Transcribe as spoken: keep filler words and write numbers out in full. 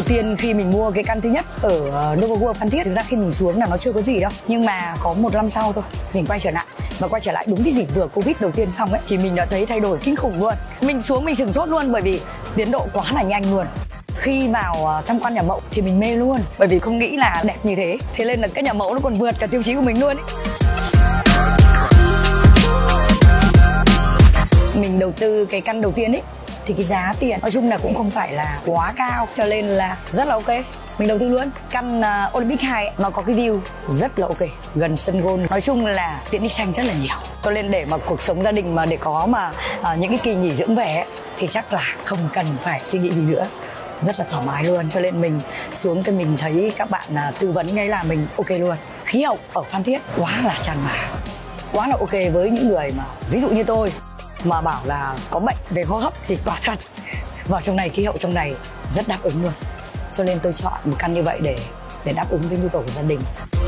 Đầu tiên khi mình mua cái căn thứ nhất ở Nova World Phan Thiết, thực ra khi mình xuống là nó chưa có gì đâu. Nhưng mà có một năm sau thôi, mình quay trở lại. Và quay trở lại đúng cái dịp vừa Covid đầu tiên xong ấy, thì mình đã thấy thay đổi kinh khủng luôn. Mình xuống mình sửng sốt luôn bởi vì tiến độ quá là nhanh luôn. Khi vào tham quan nhà mẫu thì mình mê luôn, bởi vì không nghĩ là đẹp như thế. Thế nên là cái nhà mẫu nó còn vượt cả tiêu chí của mình luôn ấy. Mình đầu tư cái căn đầu tiên ấy thì cái giá tiền nói chung là cũng không phải là quá cao, cho nên là rất là ok. Mình đầu tư luôn. Căn uh, Olympic hai nó có cái view rất là ok, gần sân golf. Nói chung là tiện ích xanh rất là nhiều. Cho nên để mà cuộc sống gia đình mà để có mà uh, những cái kỳ nghỉ dưỡng về ấy, thì chắc là không cần phải suy nghĩ gì nữa. Rất là thoải mái luôn. Cho nên mình xuống cái mình thấy các bạn uh, tư vấn ngay là mình ok luôn. Khí hậu ở Phan Thiết quá là tràn hòa, quá là ok với những người mà ví dụ như tôi mà bảo là có bệnh về hô hấp thì quả thật vào trong này khí hậu trong này rất đáp ứng luôn. Cho nên tôi chọn một căn như vậy để để đáp ứng với nhu cầu của gia đình.